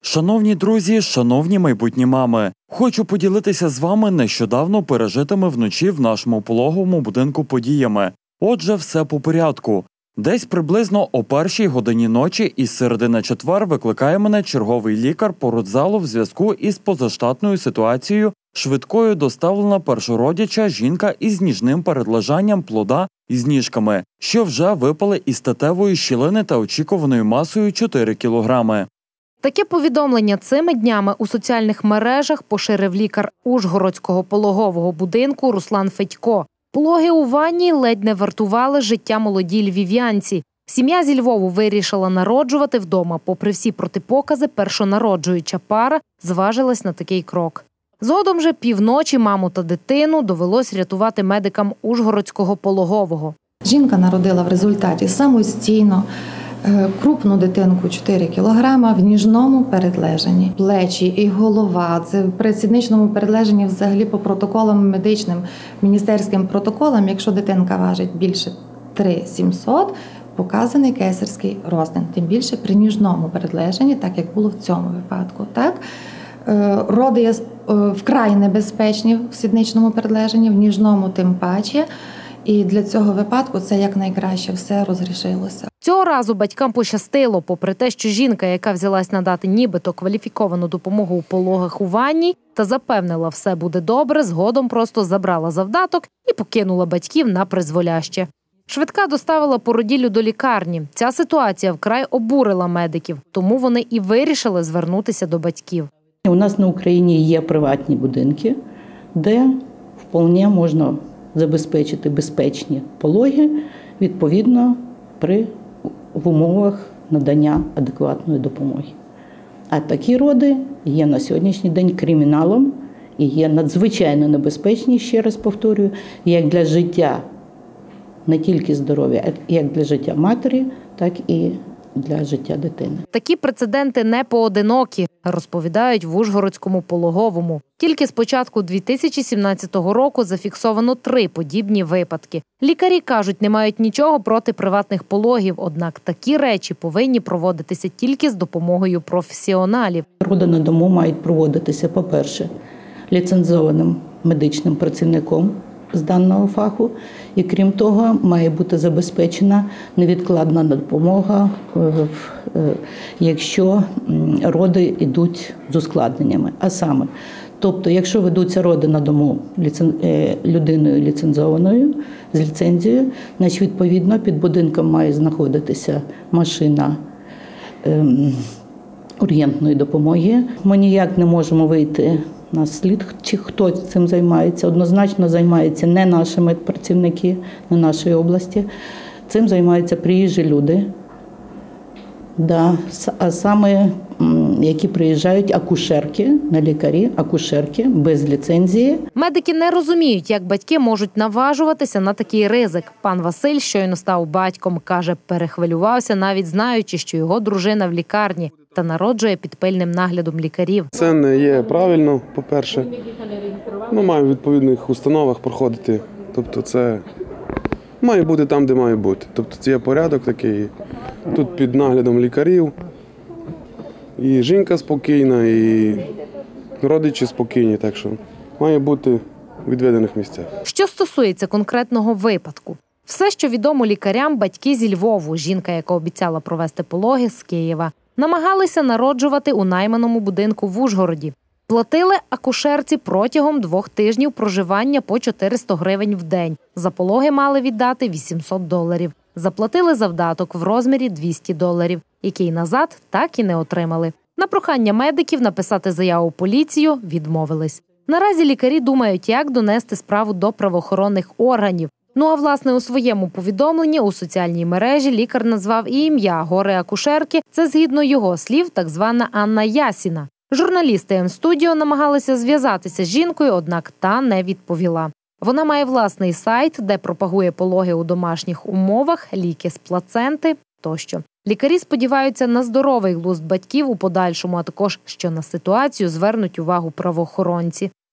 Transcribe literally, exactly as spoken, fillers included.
Шановні друзі, шановні майбутні мами, хочу поділитися з вами нещодавно пережитими вночі в нашому пологовому будинку подіями. Отже, все по порядку. Десь приблизно о першій годині ночі із середи на четвер викликає мене черговий лікар по родзалу в зв'язку із позаштатною ситуацією. Швидкою доставлена першородяча жінка із ніжним передлежанням плода із ніжками, що вже випали із статевої щілини та очікуваною масою чотири кілограми. Таке повідомлення цими днями у соціальних мережах поширив лікар Ужгородського пологового будинку Руслан Федько. Пологи у ванні ледь не вартували життя молодій львів'янці. Сім'я зі Львову вирішила народжувати вдома. Попри всі протипокази, першонароджуюча пара зважилась на такий крок. Згодом же півночі маму та дитину довелось рятувати медикам Ужгородського пологового. Жінка народила в результаті самостійно крупну дитинку чотири кілограми в ніжному передлежанні. Плечі і голова. Це при сідничному передлежанні взагалі по протоколам медичним, міністерським протоколам, якщо дитинка важить більше три тисячі сімсот, показаний кесарський розтин. Тим більше при ніжному передлежанні, так як було в цьому випадку. Так? Роди є вкрай небезпечні в сідничному передлежанні, в ніжному тим паче. І для цього випадку це якнайкраще все розрішилося. Цього разу батькам пощастило. Попри те, що жінка, яка взялась надати нібито кваліфіковану допомогу у пологах у ванні та запевнила, все буде добре, згодом просто забрала завдаток і покинула батьків на призволяще. Швидка доставила породіллю до лікарні. Ця ситуація вкрай обурила медиків, тому вони і вирішили звернутися до батьків. У нас на Україні є приватні будинки, де вполне можна забезпечити безпечні пологи, відповідно, при в умовах надання адекватної допомоги. А такі роди є на сьогоднішній день криміналом і є надзвичайно небезпечні, ще раз повторюю, як для життя, не тільки здоров'я, як для життя матері, так і для життя дитини. Такі прецеденти не поодинокі, розповідають в Ужгородському пологовому. Тільки з початку дві тисячі сімнадцятого року зафіксовано три подібні випадки. Лікарі кажуть, не мають нічого проти приватних пологів, однак такі речі повинні проводитися тільки з допомогою професіоналів. Роди на дому мають проводитися, по-перше, ліцензованим медичним працівником з даного фаху, і крім того, має бути забезпечена невідкладна допомога, якщо роди йдуть з ускладненнями. А саме, тобто, якщо ведуться роди на дому людиною ліцензованою, з ліцензією, значить, відповідно, під будинком має знаходитися машина ургентної допомоги. Ми ніяк не можемо вийти на слід, чи хто цим займається. Однозначно займаються не наші медпрацівники, не нашої області. Цим займаються приїжджі люди, да, а саме які приїжджають акушерки, не лікарі, акушерки без ліцензії. Медики не розуміють, як батьки можуть наважуватися на такий ризик. Пан Василь щойно став батьком, каже, перехвилювався, навіть знаючи, що його дружина в лікарні та народжує під пильним наглядом лікарів. Це не є правильно, по-перше. Ми маємо в відповідних установах проходити. Тобто це має бути там, де має бути. Тобто це є порядок такий. Тут під наглядом лікарів. І жінка спокійна, і родичі спокійні, так що має бути у відведених місцях. Що стосується конкретного випадку. Все, що відомо лікарям, батьки зі Львову, жінка, яка обіцяла провести пологи, з Києва, намагалися народжувати у найманому будинку в Ужгороді. Платили акушерці протягом двох тижнів проживання по чотириста гривень в день. За пологи мали віддати вісімсот доларів. Заплатили завдаток в розмірі двісті доларів, який назад так і не отримали. На прохання медиків написати заяву в поліцію відмовились. Наразі лікарі думають, як донести справу до правоохоронних органів. Ну а власне у своєму повідомленні у соціальній мережі лікар назвав і ім'я горе-акушерки. Це, згідно його слів, так звана Анна Ясіна. Журналісти М-студіо намагалися зв'язатися з жінкою, однак та не відповіла. Вона має власний сайт, де пропагує пологи у домашніх умовах, ліки з плаценти тощо. Лікарі сподіваються на здоровий глузд батьків у подальшому, а також, що на ситуацію звернуть увагу правоохоронці.